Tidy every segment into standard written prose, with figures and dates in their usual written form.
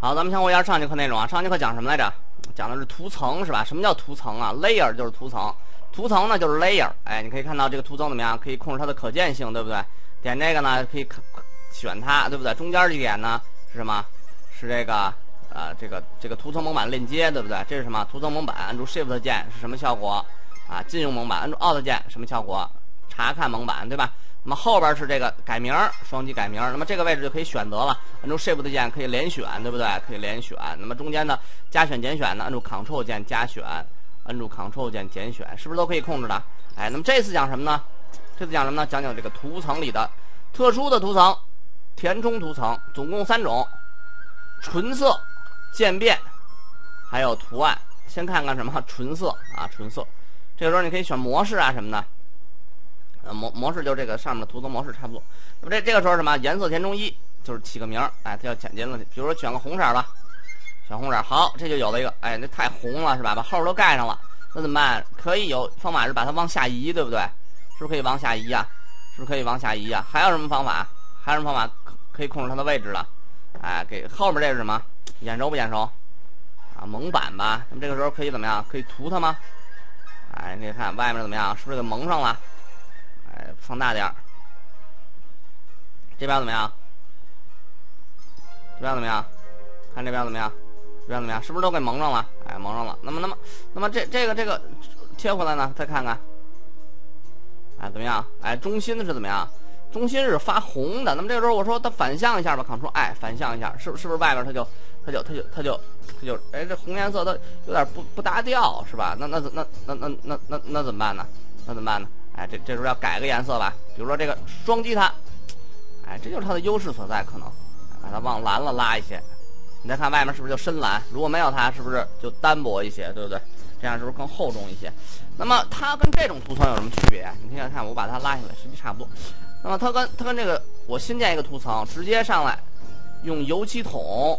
好，咱们先回一下上节课内容啊。上节课讲什么来着？讲的是图层是吧？什么叫图层啊 ？layer 就是图层，图层呢就是 layer。哎，你可以看到这个图层怎么样？可以控制它的可见性，对不对？点这个呢，可以选它，对不对？中间这点呢是什么？是这个这个图层蒙版链接，对不对？这是什么？图层蒙版，按住 Shift 键是什么效果？啊，禁用蒙版，按住 Alt 键什么效果？查看蒙版，对吧？那么后边是这个改名，双击改名。那么这个位置就可以选择了，按住 Shift 键可以连选，对不对？可以连选。那么中间的加选、减选呢，按住 Ctrl 键加选，按住 Ctrl 键减选，是不是都可以控制的？哎，那么这次讲什么呢？这次讲什么呢？讲讲这个图层里的特殊的图层，填充图层，总共3种：纯色、渐变，还有图案。先看看什么纯色啊，纯色。这个时候你可以选模式啊什么的。模式就这个上面的图层模式差不多。那么这个时候什么颜色填充1就是起个名，哎，它要简洁了。比如说选个红色吧，选红色，好，这就有了一个，哎，那太红了是吧？把后边都盖上了，那怎么办？可以有方法是把它往下移，对不对？是不是可以往下移呀？是不是可以往下移呀？还有什么方法？还有什么方法可以控制它的位置了？哎，给后边这是什么？眼熟不眼熟？啊，蒙版吧。那么这个时候可以怎么样？可以涂它吗？哎，你看外面怎么样？是不是给蒙上了？哎，放大点儿。这边怎么样？这边怎么样？看这边怎么样？这边怎么样？是不是都给蒙上了？哎，蒙上了。那么这个切回来呢？再看看。哎，怎么样？哎，中心是怎么样？中心是发红的。那么这个时候我说它反向一下吧 ，Ctrl I 反向一下，是不是外边它就，哎，这红颜色它有点不搭调，是吧？那怎么办呢？那怎么办呢？哎，这时候要改个颜色吧，比如说这个双击它，哎，这就是它的优势所在，可能把它往蓝了拉一些。你再看外面是不是就深蓝？如果没有它，是不是就单薄一些，对不对？这样是不是更厚重一些？那么它跟这种图层有什么区别？你看看，我把它拉下来，实际差不多。那么它跟这个我新建一个图层，直接上来用油漆桶，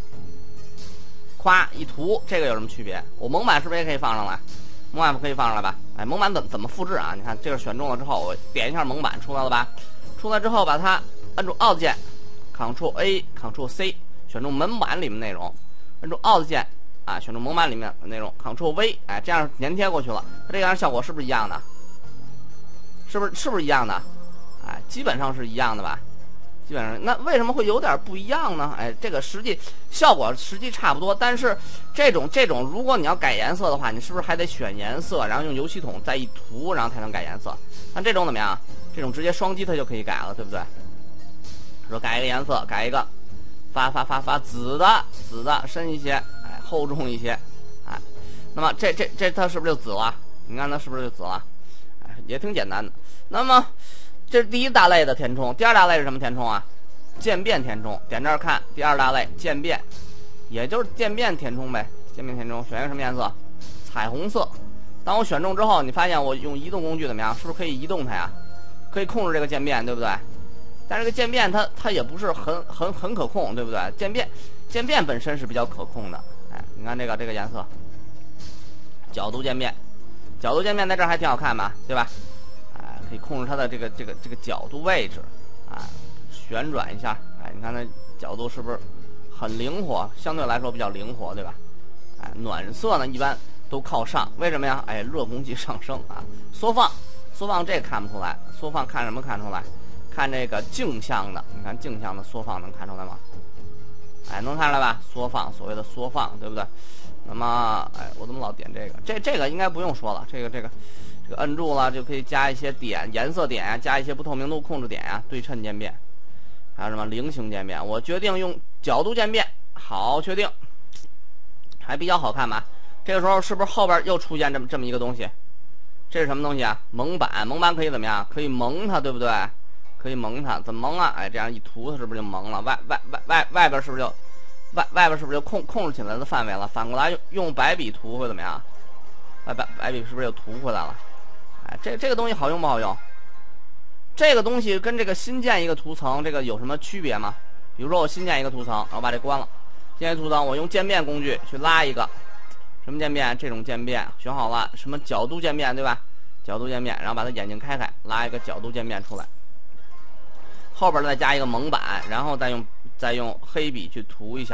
夸一涂，这个有什么区别？我蒙版是不是也可以放上来？蒙版可以放上来吧？哎，蒙版怎么复制啊？你看这个选中了之后，我点一下蒙版出来了吧？出来之后把它按住 Alt 键 ，Ctrl A、Ctrl C 选中蒙版里面内容，按住 Alt 键啊，选中蒙版里面的内容 ，Ctrl V， 哎，这样粘贴过去了，它这样效果是不是一样的？是不是一样的？哎，基本上是一样的吧？基本上，那为什么会有点不一样呢？哎，这个效果实际差不多，但是这种，如果你要改颜色的话，你是不是还得选颜色，然后用油漆桶再一涂，然后才能改颜色？那这种怎么样？这种直接双击它就可以改了，对不对？说改一个颜色，改一个发紫的深一些，哎，厚重一些，哎，那么这它是不是就紫了？你看它是不是就紫了？哎，也挺简单的。那么这是第一大类的填充，第二大类是什么填充啊？渐变填充。点这儿看，第二大类渐变，也就是渐变填充呗。渐变填充，选一个什么颜色？彩虹色。当我选中之后，你发现我用移动工具怎么样？是不是可以移动它呀？可以控制这个渐变，对不对？但是这个渐变它也不是很可控，对不对？渐变本身是比较可控的。哎，你看这个颜色，角度渐变在这儿还挺好看吧，对吧？可以控制它的这个角度位置，啊，旋转一下，哎，你看它角度是不是很灵活？相对来说比较灵活，对吧？哎，暖色呢一般都靠上，为什么呀？哎，热空气上升啊。缩放这个看不出来，缩放看什么看出来？看这个镜像的，你看镜像的缩放能看出来吗？哎，能看出来吧？缩放，所谓的缩放，对不对？那么，哎，我怎么老点这个？这个应该不用说了，这个摁住了就可以加一些点，颜色点呀，加一些不透明度控制点呀，对称渐变，还有什么菱形渐变？我决定用角度渐变，好，确定，还比较好看吧？这个时候是不是后边又出现这么一个东西？这是什么东西啊？蒙版可以怎么样？可以蒙它，对不对？可以蒙它，怎么蒙啊？哎，这样一涂它是不是就蒙了？外边是不是就外边是不是就控制起来的范围了？反过来用白笔涂会怎么样？白笔是不是又涂回来了？哎，这个东西好用不好用？这个东西跟这个新建一个图层，这个有什么区别吗？比如说我新建一个图层，然后把这关了，新建图层，我用渐变工具去拉一个，什么渐变？这种渐变选好了，什么角度渐变，对吧？角度渐变，然后把它眼睛开，拉一个角度渐变出来，后边再加一个蒙版，然后再用黑笔去涂一下，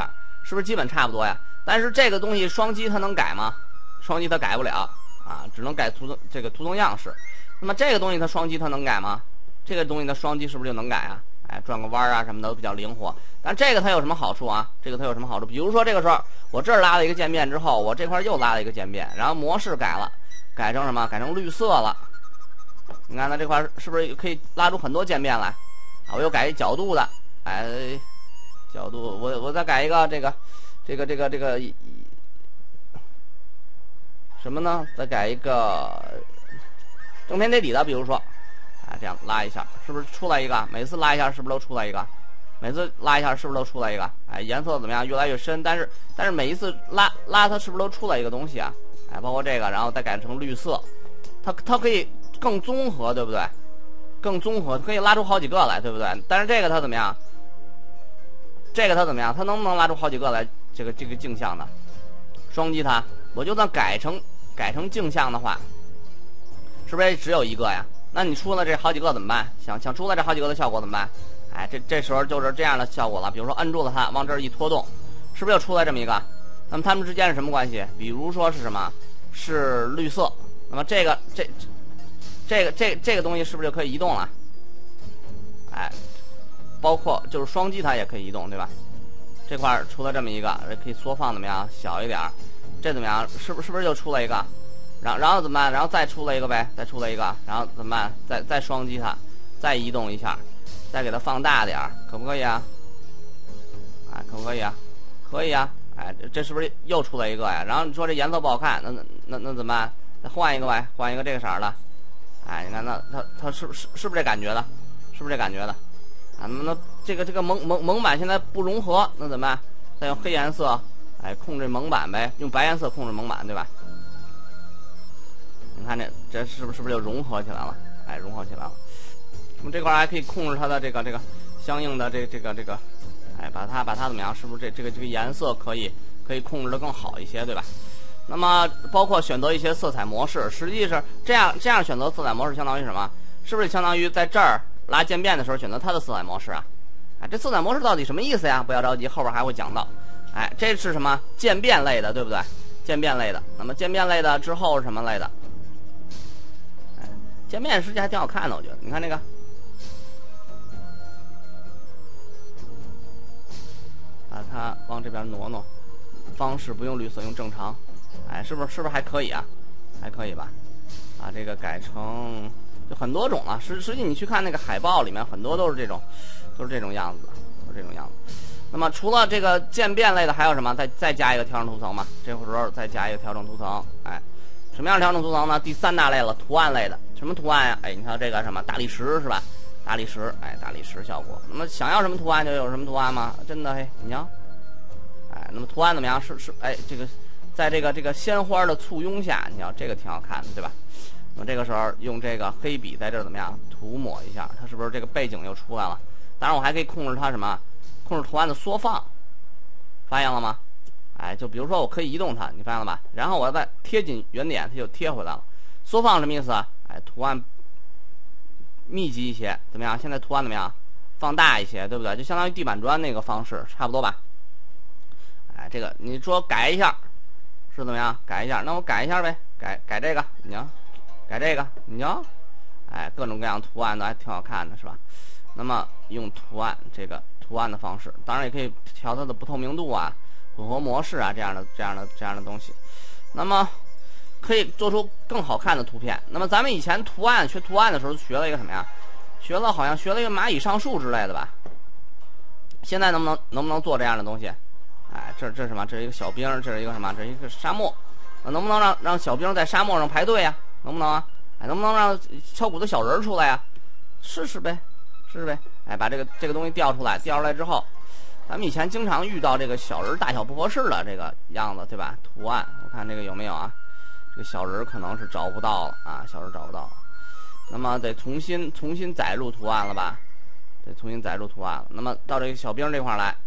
是不是基本差不多呀？但是这个东西双击它能改吗？双击它改不了啊，只能改图腾样式。那么这个东西它双击它能改吗？这个东西它双击是不是就能改啊？哎，转个弯啊什么的都比较灵活。但这个它有什么好处啊？这个它有什么好处？比如说这个时候我这儿拉了一个渐变之后，我这块又拉了一个渐变，然后模式改了，改成什么？改成绿色了。你看它这块是不是可以拉出很多渐变来？啊，我又改一角度的，哎，角度我再改一个这个什么呢？再改一个正偏贴底的，比如说，啊，这样拉一下，是不是出来一个？每次拉一下是不是都出来一个？每次拉一下是不是都出来一个？哎，颜色怎么样？越来越深，但是每一次拉它是不是都出来一个东西啊？哎，包括这个，然后再改成绿色，它可以更综合，对不对？更综合，可以拉出好几个来，对不对？但是这个它怎么样？这个它怎么样？它能不能拉出好几个来？这个镜像的，双击它，我就算改成镜像的话，是不是也只有一个呀？那你出了这好几个怎么办？想出来这好几个的效果怎么办？哎，这时候就是这样的效果了。比如说摁住了它，往这儿一拖动，是不是又出来这么一个？那么它们之间是什么关系？比如说是什么？是绿色。那么这个东西是不是就可以移动了？哎，包括就是双击它也可以移动，对吧？这块出了这么一个，可以缩放怎么样？小一点，这怎么样？是不是就出了一个？然后怎么办？然后再出了一个呗，再出了一个，然后怎么办？再双击它，再移动一下，再给它放大点，可不可以啊？哎，可不可以啊？可以啊！哎，这是不是又出了一个呀？然后你说这颜色不好看，那怎么办？再换一个呗，换一个这个色的。哎，你看它是不是这感觉的？是不是这感觉的？啊，那这个蒙版现在不融合，那怎么办？再用黑颜色，哎，控制蒙版呗，用白颜色控制蒙版，对吧？你看这是不是就融合起来了？哎，融合起来了。那么这块还可以控制它的这个相应的这个，哎，把它怎么样？是不是这个颜色可以控制的更好一些，对吧？那么包括选择一些色彩模式，实际是这样选择色彩模式，相当于什么？是不是相当于在这儿拉渐变的时候选择它的色彩模式啊？哎，这色彩模式到底什么意思呀？不要着急，后边还会讲到。哎，这是什么？渐变类的，对不对？渐变类的。那么渐变类的之后是什么类的？哎，渐变实际还挺好看的，我觉得。你看这个，把它往这边挪挪，方式不用绿色，用正常。哎，是不是还可以啊？还可以吧？把这个改成就很多种了。实际你去看那个海报里面，很多都是这种样子，都是这种样子。那么除了这个渐变类的，还有什么？再加一个调整图层嘛？这时候再加一个调整图层。哎，什么样的调整图层呢？第三大类了，图案类的。什么图案呀？哎，你看这个什么大理石是吧？大理石，哎，大理石效果。那么想要什么图案就有什么图案吗？真的嘿，你瞧，哎，那么图案怎么样？是哎，这个在这个鲜花的簇拥下，你瞧这个挺好看的，对吧？那么这个时候用这个黑笔在这儿怎么样涂抹一下，它是不是这个背景又出来了？当然我还可以控制它什么？控制图案的缩放，发现了吗？哎，就比如说我可以移动它，你发现了吧？然后我再贴紧原点，它就贴回来了。缩放什么意思啊？哎，图案密集一些，怎么样？现在图案怎么样？放大一些，对不对？就相当于地板砖那个方式，差不多吧？哎，这个你说改一下是怎么样？改一下，那我改一下呗，改这个，你瞧，改这个，你瞧，哎，各种各样图案的还挺好看的，是吧？那么用图案这个图案的方式，当然也可以调它的不透明度啊、混合模式啊这样的东西。那么可以做出更好看的图片。那么咱们以前学图案的时候学了一个什么呀？好像学了一个蚂蚁上树之类的吧？现在能不能做这样的东西？哎，这是什么？这是一个小兵，这是一个什么？这是一个沙漠。能不能让小兵在沙漠上排队呀？能不能啊？哎，能不能让敲鼓的小人出来呀？试试呗。哎，把这个东西调出来之后，咱们以前经常遇到这个小人大小不合适的这个样子，对吧？图案，我看这个有没有啊？这个小人可能是找不到了啊，小人找不到了。那么得重新载入图案了吧？得重新载入图案了。那么到这个小兵这块来，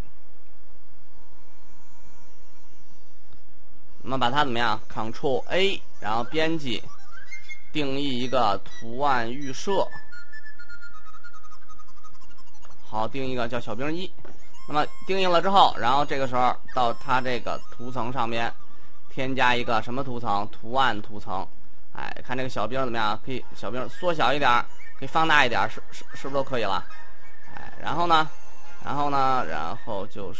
那么把它怎么样 ？Ctrl A， 然后编辑，定义一个图案预设。好，定一个叫小兵1。 那么定义了之后，然后这个时候到它这个图层上面添加一个什么图层？图案图层。哎，看这个小兵怎么样？可以小兵缩小一点，可以放大一点，是不是都可以了？哎，然后就是，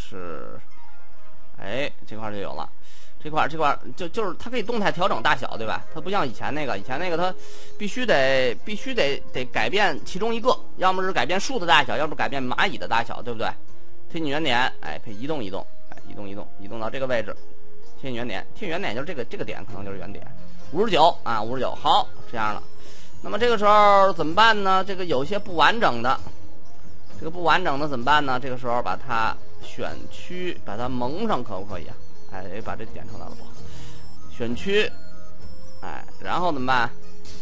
哎，这块就有了。这块就是它可以动态调整大小，对吧？它不像以前那个它必须得改变其中一个，要么是改变树的大小，要么改变蚂蚁的大小，对不对？贴近原点，哎，可以移动，哎，移动到这个位置，贴近原点，就是这个点可能就是原点，59啊，59，好，这样了。那么这个时候怎么办呢？这个有些不完整的，怎么办呢？这个时候把它选区，把它蒙上，可不可以啊？哎，把这点出来了不好。选区，哎，然后怎么办？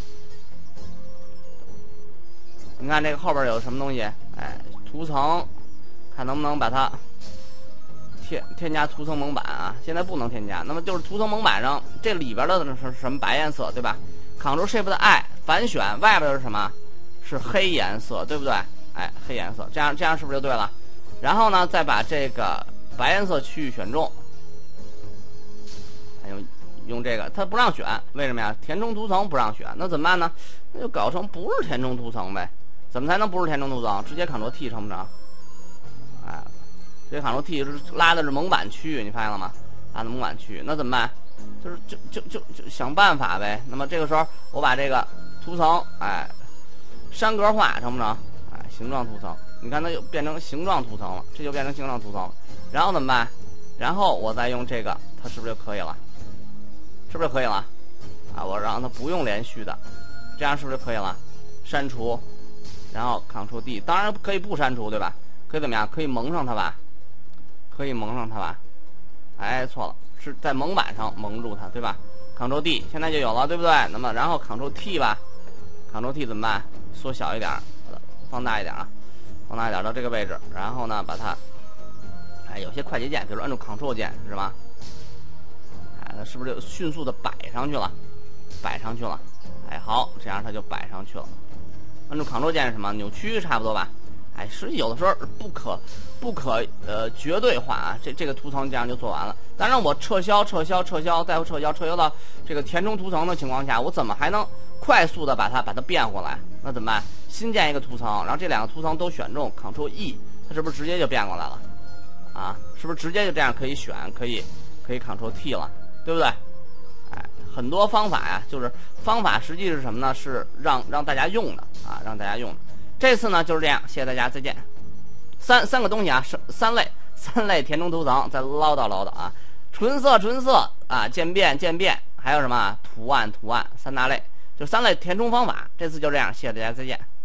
你看这个后边有什么东西？哎，图层，看能不能把它添加图层蒙版啊？现在不能添加。那么就是图层蒙版上这里边的是什么白颜色，对吧？Ctrl Shift I 反选，外边是什么？是黑颜色，对不对？哎，黑颜色，这样是不是就对了？然后呢，再把这个白颜色区域选中。用这个，它不让选，为什么呀？填充图层不让选，那怎么办呢？那就搞成不是填充图层呗。怎么才能不是填充图层？直接 Ctrl T 成不成？哎，直接 Ctrl T 拉的是蒙版区域，你发现了吗？拉的蒙版区域，那怎么办？就想办法呗。那么这个时候，我把这个图层，哎，山格化成不成？哎，形状图层，你看它就变成形状图层了，这就变成形状图层了。然后怎么办？然后我再用这个，它是不是就可以了？啊，我让它不用连续的，这样是不是就可以了？删除，然后 Ctrl D， 当然可以不删除，对吧？可以怎么样？可以蒙上它吧？哎，错了，是在蒙版上蒙住它，对吧？Ctrl D， 现在就有了，对不对？那么然后 Ctrl T 吧 ，Ctrl T 怎么办？缩小一点，放大一点啊，到这个位置，然后呢，把它，哎，有些快捷键，比如说按住 Ctrl 键是吧？它是不是就迅速的摆上去了？哎，好，这样它就摆上去了。按住 Ctrl 键是什么？扭曲差不多吧？哎，实际有的时候不可绝对化啊。这个图层这样就做完了。当然我撤销，再撤销到这个填充图层的情况下，我怎么还能快速的把它变回来？那怎么办？新建一个图层，然后这两个图层都选中 ，Ctrl E， 它是不是直接就变过来了？啊，是不是直接就这样可以选，可以 Ctrl T 了？对不对？哎，很多方法呀，就是方法实际是什么呢？是让大家用的啊，这次呢就是这样，谢谢大家，再见。三个东西啊，三类填充图层，再唠叨啊。纯色啊，渐变，还有什么图案3大类，就3类填充方法。这次就这样，谢谢大家，再见。